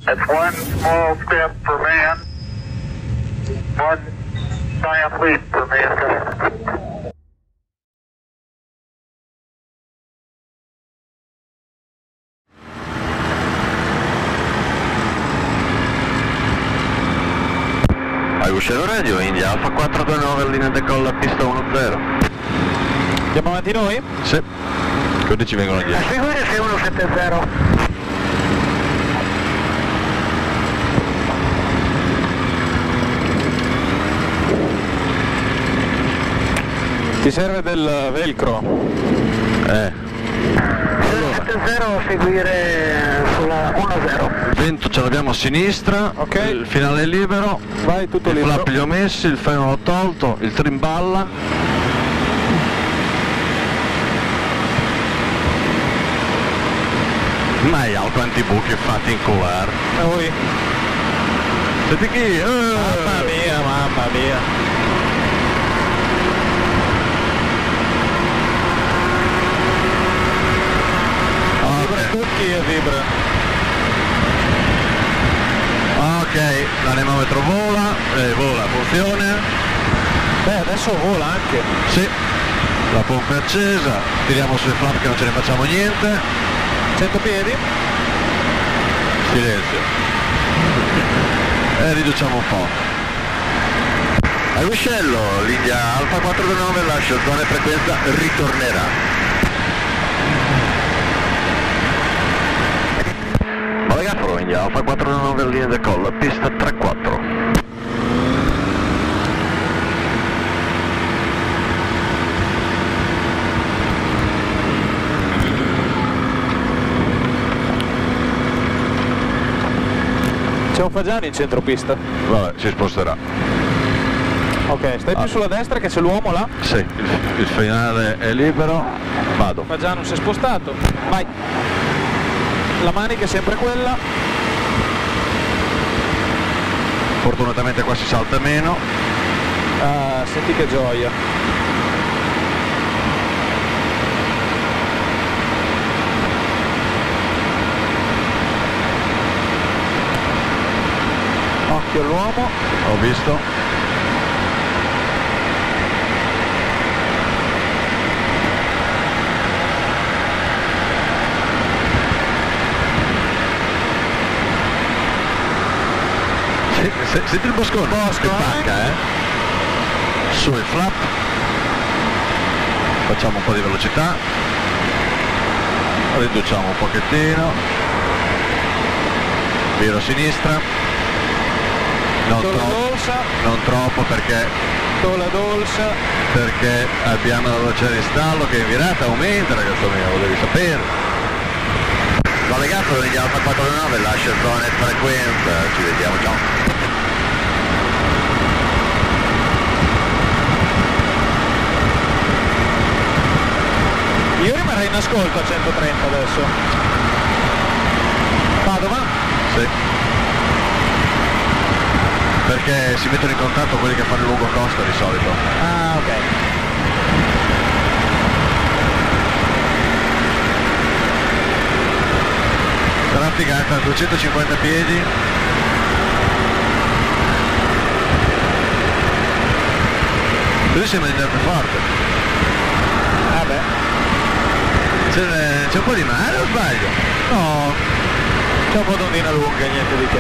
That's one small step for man, one giant leap for mankind. Uscello Radio, India Alfa 429, linea decolla, pista 10. Andiamo avanti noi? Sì, quindi ci vengono dietro. Figure 6170. Ti serve del velcro? 70 seguire sulla 10. Il vento ce l'abbiamo a sinistra, Ok. Il finale è libero, Vai, tutto i libero. flap li ho messi, il freno l'ho tolto, il trim balla. Ma è quanti buchi fatti in cover. Noi. Senti chi? Mamma mia, mamma mia. Vibra tutti e vibra. Ok, l'anemometro vola, funziona. Beh, adesso vola anche. Sì, la pompa è accesa, tiriamo sui flap che non ce ne facciamo niente. 100 piedi. Silenzio. E riduciamo un po'. Al Ruscello, linea Alfa 429, lascia zona e frequenza, ritornerà. Valagapro, linea Alfa 429, linea decollo, pista 34. C'è un Fagiani in centropista. Vabbè, si sposterà. Ok, stai più sulla destra che c'è l'uomo là. Sì, il finale è libero, vado. Fagiano si è spostato. Vai. La manica è sempre quella. Fortunatamente qua si salta meno. Ah, senti che gioia. Occhio all'uomo. Ho visto. Senti il boscone, che pacca, su il flap, facciamo un po' di velocità, riduciamo un pochettino, viro a sinistra, non troppo perché abbiamo la velocità di stallo che in virata aumenta, ragazzo mio, lo devi sapere. Collegato negli Alfa 49, lascia zona e frequenza, ci vediamo, ciao. Io rimarrei in ascolto a 130 adesso. Padova? Sì. Perché si mettono in contatto quelli che fanno il lungo costa di solito. Ah, ok. Trafficata a 250 piedi. Così sembra di andare più forte. Ah beh. C'è un po' di mare o sbaglio? No. C'è un po' d'ondina lunga, niente di che.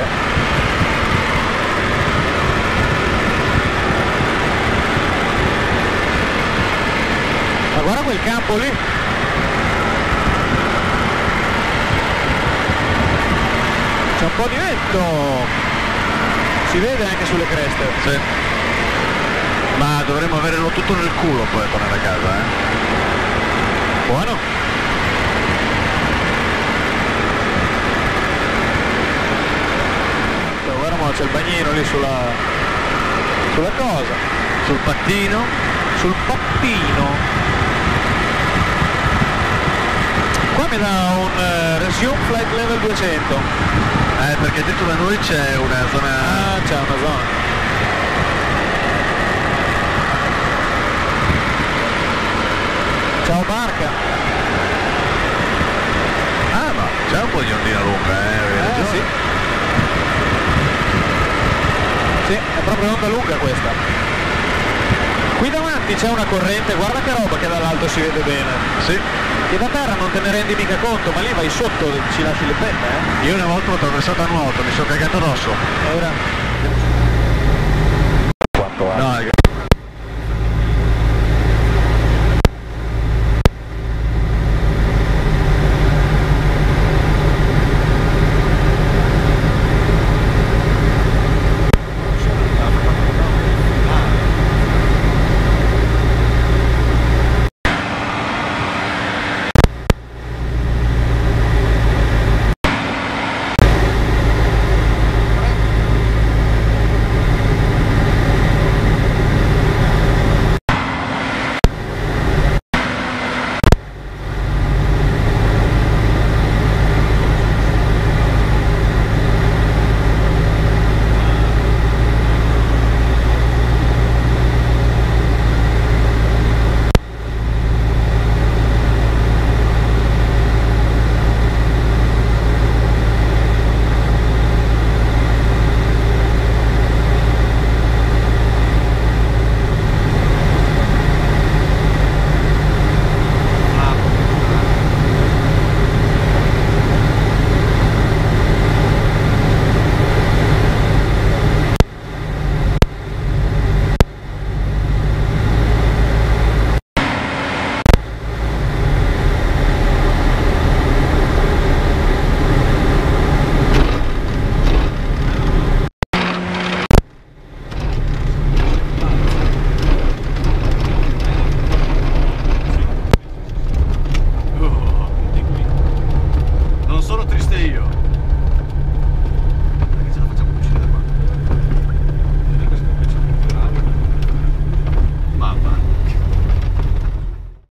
Ma guarda quel campo lì. C'è un po' di vento. Si vede anche sulle creste. Sì. Ma dovremmo averlo tutto nel culo poi a tornare a casa, Buono. Guarda, c'è il bagnino lì sulla cosa. Sul pattino. Sul pappino. Qua mi dà un resume flight level 200. Perché dentro da noi c'è una zona. Ah, c'è una zona. Ciao barca. Ah, ma c'è un po' di ondina lunga, Sì. proprio onda lunga questa. Qui davanti c'è una corrente, guarda che roba che dall'alto si vede bene. Sì. Che da terra non te ne rendi mica conto, ma lì vai sotto, ci lasci le penne, Io una volta l'ho attraversata a nuoto, mi sono cagato addosso. Ora. Quanto No,